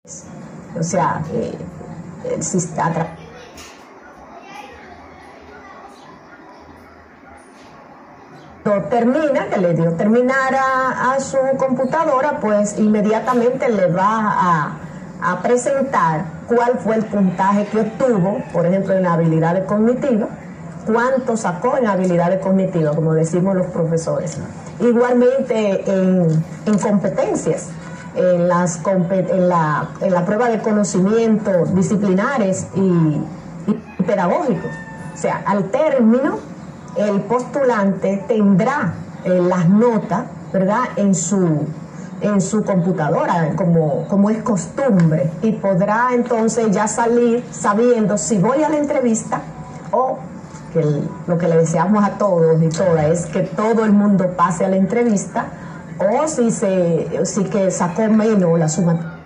O sea, el sistema termina, que le dio terminar a su computadora, pues inmediatamente le va a presentar cuál fue el puntaje que obtuvo, por ejemplo, en habilidades cognitivas, cuánto sacó en habilidades cognitivas, como decimos los profesores. Igualmente en competencias, en la prueba de conocimientos disciplinares y pedagógicos. O sea, al término, el postulante tendrá las notas, ¿verdad?, en su computadora, como es costumbre, y podrá entonces ya salir sabiendo si voy a la entrevista o que lo que le deseamos a todos y todas es que todo el mundo pase a la entrevista, o si que sacó menos la suma.